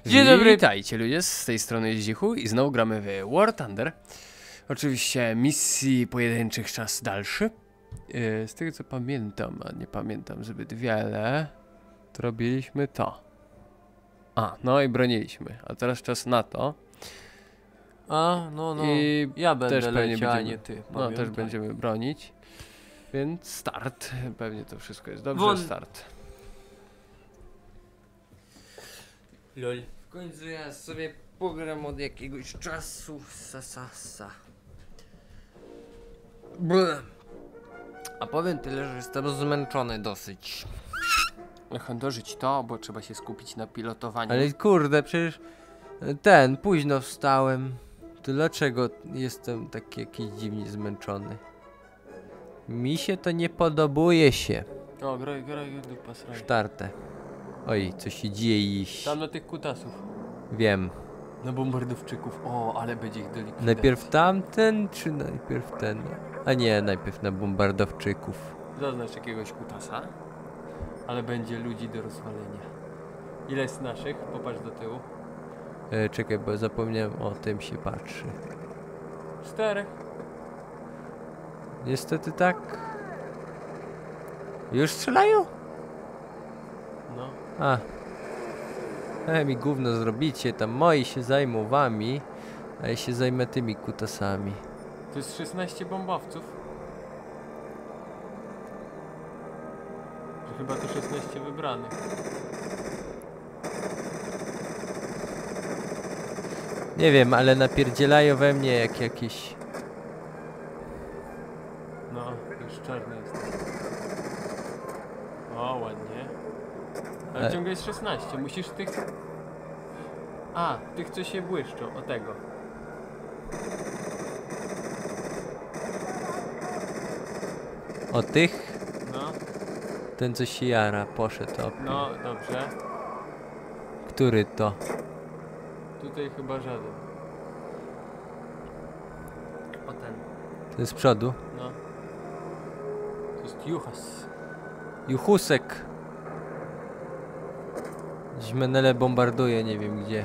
Dzień dobry. Witajcie ludzie, z tej strony jest Zichu i znowu gramy w War Thunder. Oczywiście misji pojedynczych czas dalszy. Z tego co pamiętam, a nie pamiętam zbyt wiele, to robiliśmy to. No i broniliśmy, a teraz czas na to. No, I ja będę też pewnie leciał, a będziemy, nie ty. też będziemy bronić. Więc start, pewnie to wszystko jest dobrze, Won. start. Lol. W końcu ja sobie pogram od jakiegoś czasu. A powiem tyle, że jestem zmęczony dosyć. Handorzyć to, bo trzeba się skupić na pilotowaniu. Ale kurde, przecież późno wstałem. To dlaczego jestem taki jakiś dziwnie zmęczony? Mi się to nie podobuje się. O, graj, dupa sraj. Starte. Oj, co się dzieje? Tam na tych kutasów. Wiem. Na bombardowczyków. O, ale będzie ich do likwidacji. Najpierw tamten, czy najpierw ten? A nie, najpierw na bombardowczyków. Zaznacz jakiegoś kutasa. Ale będzie ludzi do rozwalenia. Ile jest naszych? Popatrz do tyłu. Czekaj, bo zapomniałem, o tym się patrzy. 4. Niestety tak. Już strzelają? No. Mi gówno zrobicie, tam moi się zajmą wami, a ja się zajmę tymi kutasami. To jest 16 bombowców. Że chyba to 16 wybranych. Nie wiem, ale napierdzielają we mnie jak jakieś... No, już czarny jest. O, ładnie. Ale ciągle jest 16, musisz tych... tych co się błyszczą, o tego. O tych? No, Ten co się jara, poszedł no, dobrze. Który to? Tutaj chyba żaden. O ten. Ten z przodu? No. To jest Juchas. Juchusek. Dziś Menele bombarduje, nie wiem gdzie.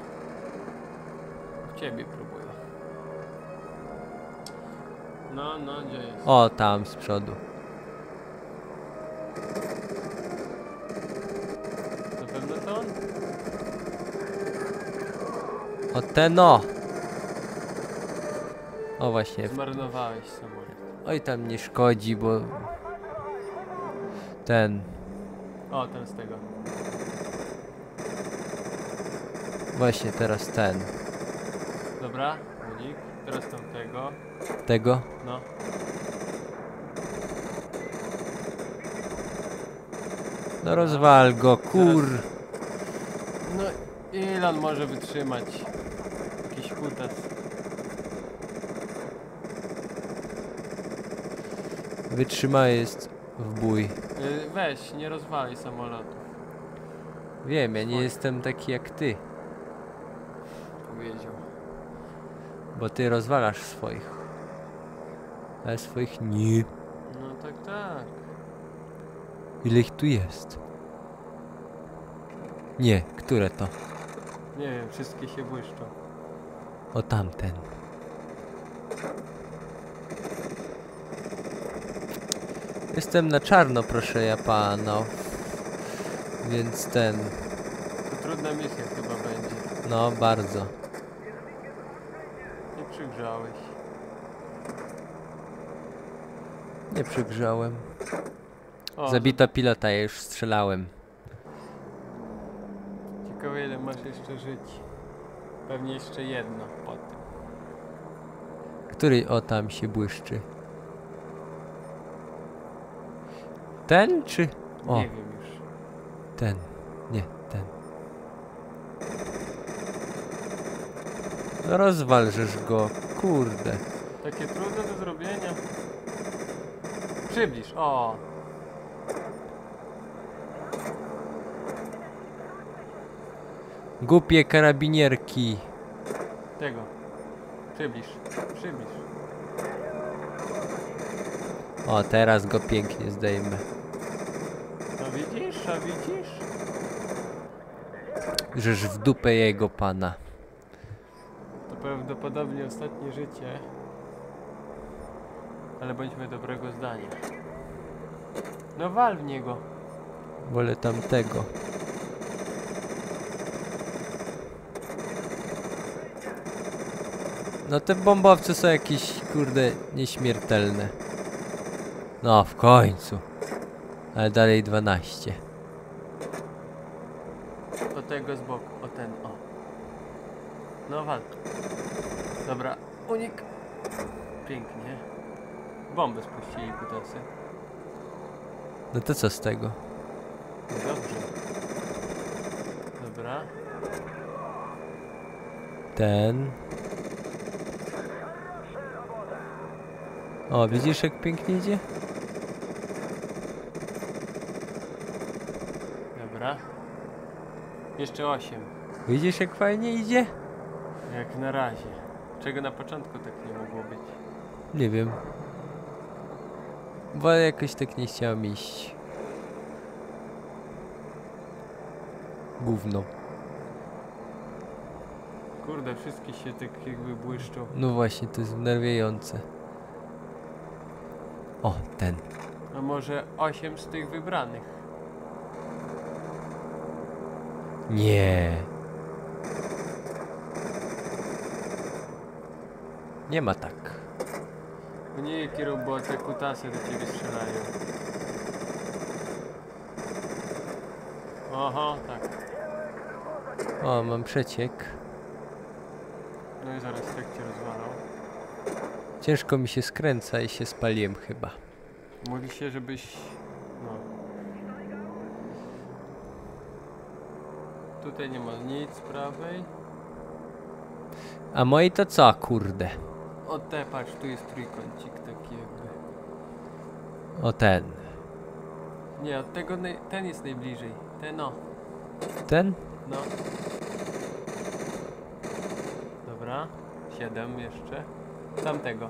Ciebie próbuję. No, gdzie jest? O, tam z przodu. Na pewno to on? O, ten o! O właśnie. Zmarnowałeś samolot. Oj, tam nie szkodzi, bo... Ten. O, ten z tego. Właśnie teraz ten. Dobra, unik. Teraz tamtego. Tego? No. No rozwal go, kur... No, ile on może wytrzymać? Jakiś kutas. Wytrzymały jest w bój. Weź, nie rozwalaj samolotu. Wiem, ja nie jestem taki jak ty. Powiedział. Bo ty rozwalasz swoich. Ale swoich nie. No tak. Ile ich tu jest? Nie, które to? Nie wiem, wszystkie się błyszczą. O, tamten. Jestem na czarno, proszę ja panów. Więc ten... To trudna misja chyba będzie. No, bardzo. Nie przygrzałeś. Nie przygrzałem. O, Zabito pilota, ja już strzelałem. ciekawe ile masz jeszcze żyć. Pewnie jeszcze jedno po tym. Który o tam się błyszczy? Ten czy... O, Nie wiem już. ten. Nie, ten. No rozwalżesz go, kurde. Takie trudne do zrobienia. Przybliż, o! Głupie karabinierki. Tego. Przybliż. O, teraz go pięknie zdejmę. A widzisz? Żeż w dupę jego pana. To prawdopodobnie ostatnie życie. Ale bądźmy dobrego zdania. No wal w niego. Wolę tamtego. No te bombowce są jakieś, kurde, nieśmiertelne. No, w końcu. Ale dalej 12. Do tego z boku. O ten, o. No wal. Dobra, unik. Pięknie. Bombę spuścili kutasy. No to co z tego? Dobrze. Dobra. Ten. O, widzisz jak pięknie idzie? Dobra. Jeszcze 8. Widzisz jak fajnie idzie? Jak na razie. Czego na początku tak nie mogło być? Nie wiem. Bo jakoś tak nie chciałem iść. Gówno. Kurde, wszystkie się tak jakby błyszczą. No właśnie, to jest wnerwiające. O, ten. A może 8 z tych wybranych? Nie. Nie ma tak. Nie, jakie roboty, kutasy do ciebie strzelają. Oho, tak. O, mam przeciek. No i zaraz tak cię rozwalał. Ciężko mi się skręca i się spaliłem chyba. Mówi się, żebyś... No. Tutaj nie ma nic z prawej. A moi to co, kurde? O te, patrz, tu jest trójkącik taki jakby. O ten. Nie, od tego ten jest najbliżej. Ten o. Ten? No. Dobra. 7 jeszcze. Tamtego.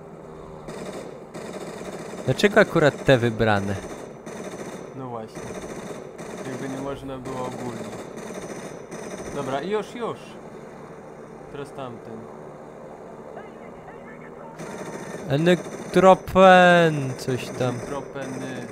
Dlaczego akurat te wybrane? No właśnie. Jakby nie można było ogólnie. Dobra, już. Teraz tamten. Elektropen, coś tam. Tropeny.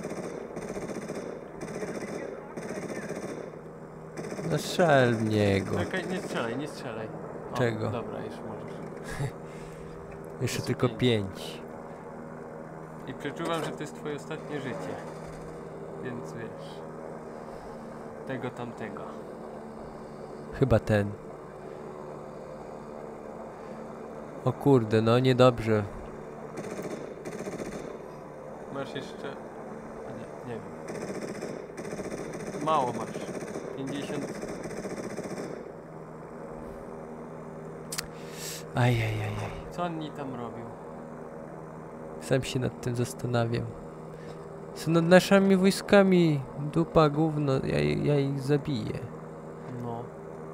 No strzel w niego. Czekaj, nie strzelaj. O, Czego? Dobra, już możesz. Jeszcze jest tylko 5. 5. I przeczuwam, że to jest twoje ostatnie życie. Więc wiesz. Tego tamtego. Chyba ten. O kurde, no niedobrze. Masz jeszcze... A nie wiem. Mało masz. 50... Ajajajaj. Co oni tam robią? Sam się nad tym zastanawiam. Są nad naszymi wojskami. Dupa, gówno. Ja ich zabiję. No.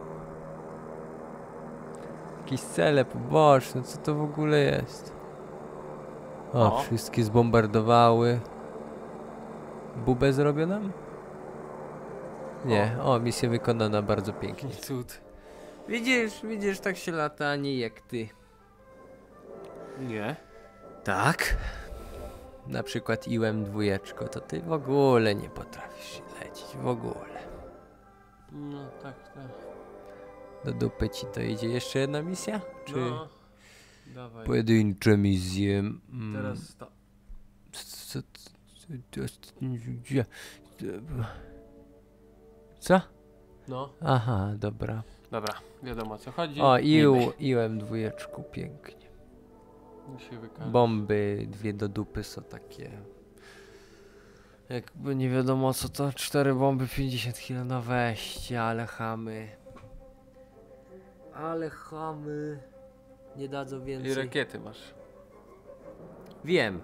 Jakieś cele poboczne. Co to w ogóle jest? O, O. wszystkie zbombardowały. Bubę zrobią nam? Nie. O, misja wykonana bardzo pięknie. Cud. Widzisz, tak się lata, a nie jak ty. Nie. Tak? Na przykład iłem dwójeczko, to ty w ogóle nie potrafisz lecieć, w ogóle. No tak. Do dupy ci to idzie. Jeszcze jedna misja? Czy No. Dawaj. pojedyncze misje? Teraz to. Co? No. Aha, dobra. Dobra, wiadomo o co chodzi. O, Niby. iłem dwójeczku, pięknie. Musi wykazać. Bomby, dwie do dupy są takie. Jakby nie wiadomo co to, 4 bomby, 50 kg, no weźcie, ale chamy. Ale chamy. Nie dadzą I więcej. rakiety masz. Wiem.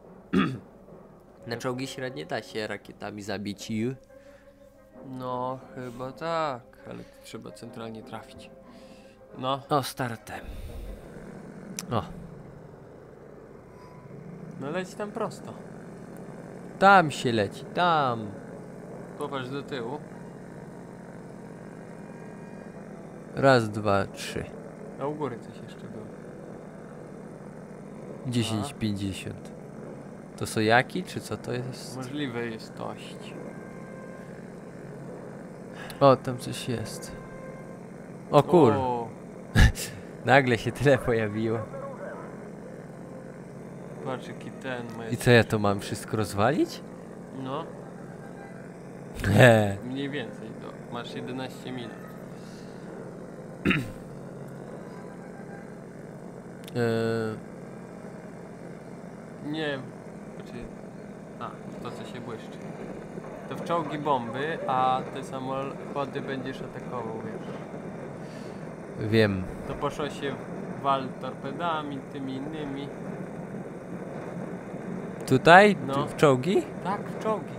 Na czołgi średnie da się rakietami zabić i... No, chyba tak, ale trzeba centralnie trafić. No, O, startem. O, no leć tam prosto. tam się leci, tam. Popatrz do tyłu. Raz, dwa, trzy. A u góry coś jeszcze było. 10,50. To sojaki, czy co to jest? Możliwe jest tość. O, tam coś jest. O kur, O, nagle się tyle pojawiło. patrz jaki ten ma. I co, ja to mam wszystko rozwalić? No, Nie. mniej więcej. To masz 11 minut. Nie, znaczy... A, to co się błyszczy. To w czołgi bomby, a te samochody będziesz atakował, wiesz. Wiem. To poszło się w wal torpedami, tymi innymi. Tutaj? No. Tu w czołgi? Tak, w czołgi.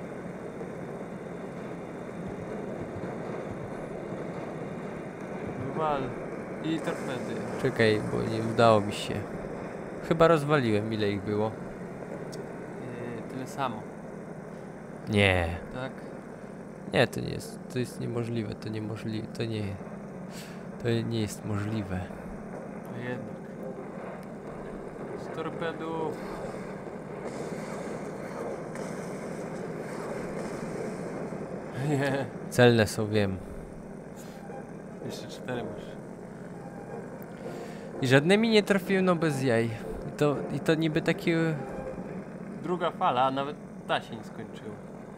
Wal i torpedy. Czekaj, bo nie udało mi się. Chyba rozwaliłem, ile ich było. Tyle samo, Nie. tak? Nie, to jest niemożliwe, to niemożliwe, to nie jest możliwe. A jednak. Z torpedów. Nie. Celne są, wiem. Jeszcze 4 masz. I żadnymi nie trafiłem, no bez jaj. I to niby takie... Druga fala, a nawet ta się nie skończyła.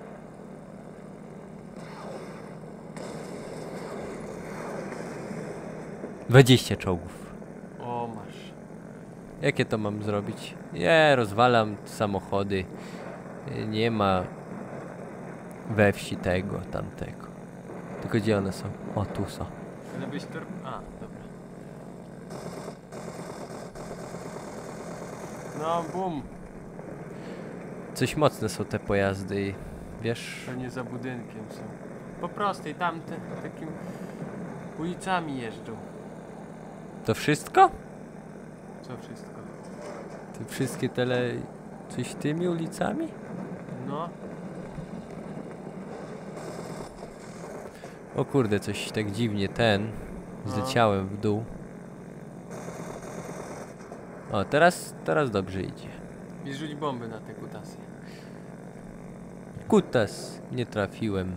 ...20 czołgów. O, masz. Jakie to mam zrobić? Nie, rozwalam samochody. Nie ma we wsi tego, tamtego. Tylko gdzie one są? O, tu są. Żebyś A, dobra. No, bum. Coś mocne są te pojazdy i wiesz... Pewnie za budynkiem są. Po prostej, tamte takim ulicami jeżdżą. To wszystko? Co wszystko? Te wszystkie coś tymi ulicami? No, O kurde, coś tak dziwnie No. zleciałem w dół. O, teraz dobrze idzie. i rzuć bomby na te kutasy. Kutas, nie trafiłem.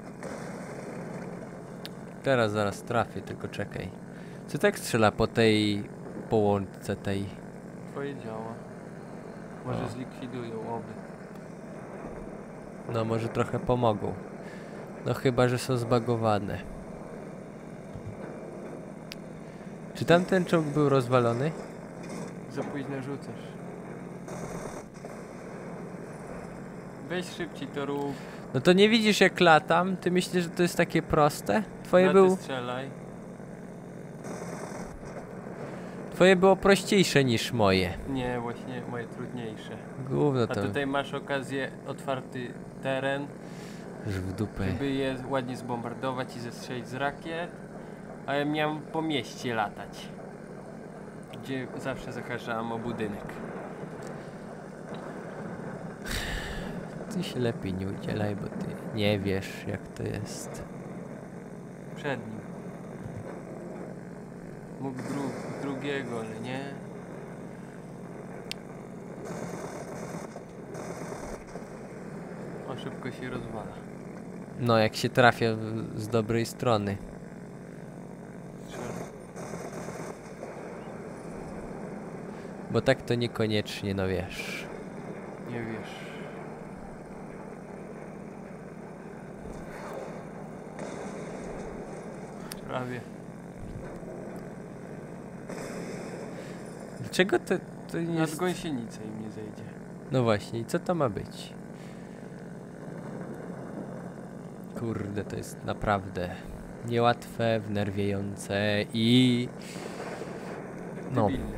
Teraz zaraz trafię, tylko czekaj. Co tak strzela po tej połączce tej? Twoje działa. Może O. zlikwidują oby. No może trochę pomogą. No chyba, że są zbagowane. Czy tamten czołg był rozwalony? Za późno rzucasz. Weź szybciej to rób. No to nie widzisz jak latam? Ty myślisz, że to jest takie proste? Na ty strzelaj. Twoje było prościejsze niż moje. Nie, właśnie moje trudniejsze. Gówno A to tutaj masz okazję, otwarty teren, już w dupę. żeby je ładnie zbombardować i zestrzelić z rakiet. A ja miałem po mieście latać. Gdzie zawsze zahaczałem o budynek. Ty się lepiej nie udzielaj, bo ty nie wiesz jak to jest. Przed nim. Mógł drugiego, ale nie. O, szybko się rozwala. No jak się trafia z dobrej strony. Strzelaj. Bo tak to niekoniecznie, no wiesz. Nie wiesz. Prawie. Dlaczego to nie Nad jest... gąsienicę im nie zejdzie. No właśnie, i co to ma być? Kurde, to jest naprawdę niełatwe, wnerwiające i... No, Debilne.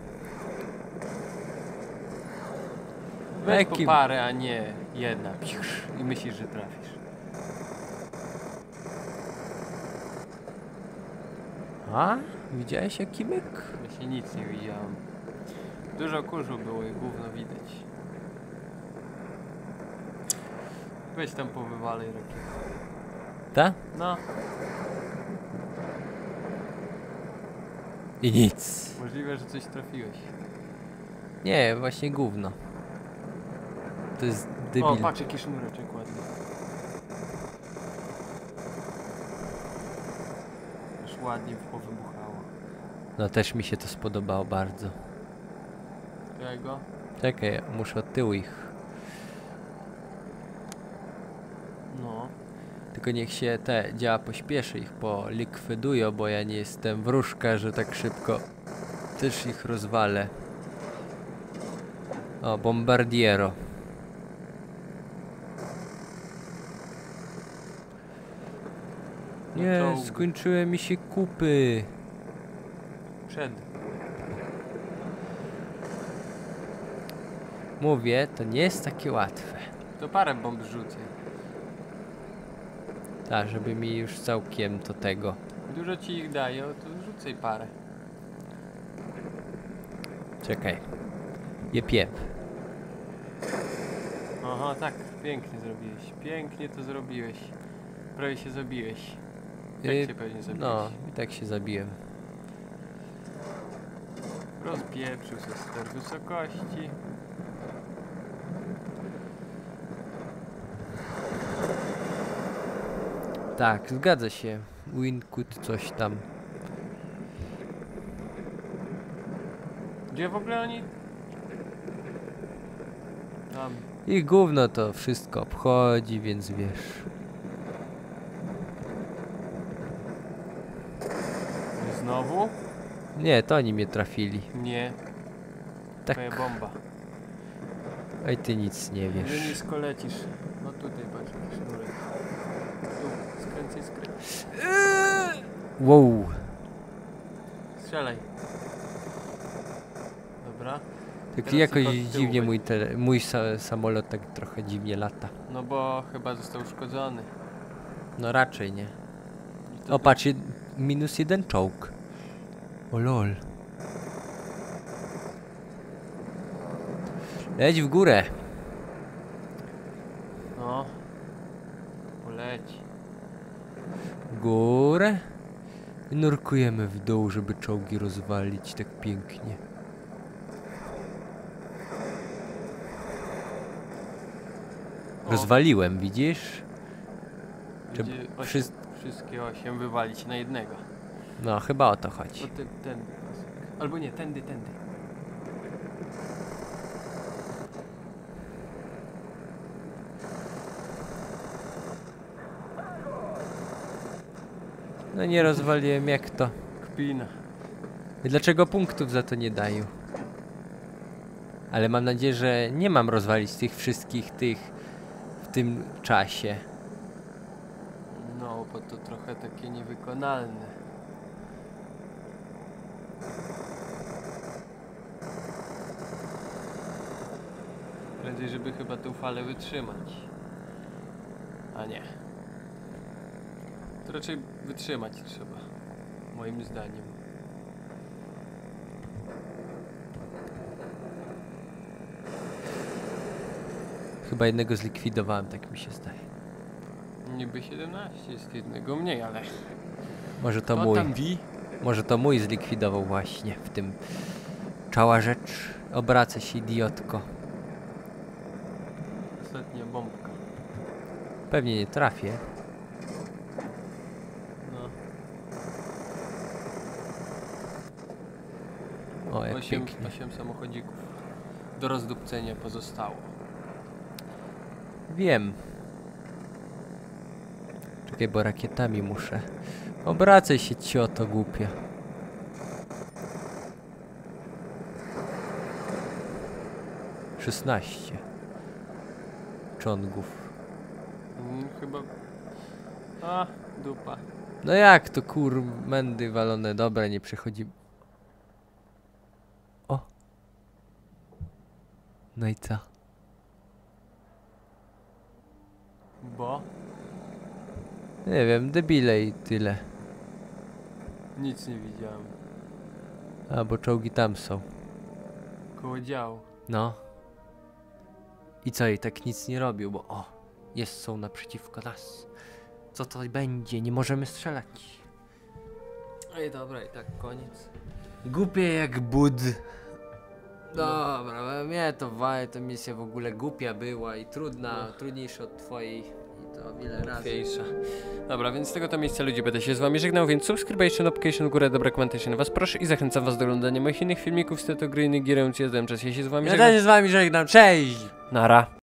Weź Jaki- po parę, a nie jedna. Psiusz, i myślisz, że trafisz. a? Widziałeś jaki myk? Ja się nic nie widziałem. Dużo kurzu było i gówno widać. Weź tam powywalej rakietę. Ta? No. I nic. Możliwe, że coś trafiłeś. Nie, właśnie gówno. To jest debil. O, patrz jaki sznureczek ładny. Już ładnie powybuchało. No też mi się to spodobało bardzo. Tego? Czekaj, muszę od tyłu ich. No. Tylko niech się te działa pośpieszy, ich polikwidują, bo ja nie jestem wróżka, że tak szybko też ich rozwalę. O, bombardiero. No Nie, czołg. skończyły mi się kupy. Przed. Mówię, to nie jest takie łatwe. To parę bomb rzucę. Tak, żeby mi już całkiem to tego. Dużo ci ich daje, to rzucaj parę. Czekaj. Jep. Aha, tak, pięknie zrobiłeś. Pięknie to zrobiłeś. Prawie się zabiłeś. Tak się pewnie zabiłeś. No, i tak się zabiłem. Rozpieprzył się ster wysokości. Tak, zgadza się. Winkut coś tam. Gdzie w ogóle oni? Tam. I gówno to wszystko obchodzi, więc wiesz. Znowu? Nie, to oni mnie trafili. Nie. Tak. Twoja bomba. Ej, ty nic nie Gdzie wiesz. nisko lecisz? No tutaj patrz, jaki sznurek. Tu, skręcaj. Wow. Strzelaj. Dobra. Tak Teraz jakoś tylko od tyłu dziwnie wejdź. mój samolot tak trochę dziwnie lata. No bo chyba został uszkodzony. No raczej nie. I to O, patrz, -1 czołg. O lol. Leć w górę. No. Poleci. W górę. I nurkujemy w dół, żeby czołgi rozwalić tak pięknie. O. Rozwaliłem, widzisz? Czy Będzie wszystkie 8 wywalić na jednego. No, chyba o to chodzi. O ten. Albo nie, tędy. No nie rozwaliłem, jak to? Kpina. I dlaczego punktów za to nie dają? Ale mam nadzieję, że nie mam rozwalić tych wszystkich w tym czasie. No, bo to trochę takie niewykonalne. Prędzej, żeby chyba tę falę wytrzymać. A nie. To raczej wytrzymać trzeba. Moim zdaniem. Chyba jednego zlikwidowałem, tak mi się zdaje. Niby 17 jest jednego mniej, ale... Może to Kto mój. tam wi? Może to mój zlikwidował właśnie w tym. Cała rzecz. Obraca się, idiotko. Ostatnia bombka. Pewnie nie trafię. No. O, jak 8 pięknie. samochodzików. Do rozdupcenia pozostało. Wiem. Czekaj, bo rakietami muszę. Obracaj się, cioto głupia. Szesnaście czongów. Chyba... A, dupa. No jak to mędy walone, dobra, nie przechodzi. O. No i co? Bo? Nie wiem, debile i tyle. Nic nie widziałem. A, bo czołgi tam są. Koło działu. No. I co, i tak nic nie robił, bo są naprzeciwko nas. Co to będzie? Nie możemy strzelać. Ej, dobra, i tak koniec. Głupie jak bud. Dobra, mnie to ta misja w ogóle głupia była i trudniejsza od twojej i to o wiele razy. Łatwiejsza. Dobra, więc z tego to miejsca ludzie będę się z wami żegnał, więc subskrybujcie, notification w górę, dobra komentarze na was proszę i zachęcam was do oglądania moich innych filmików z tego gry, innych gier, więc ja z wami Ja żegnam. też z wami żegnam, cześć! Nara.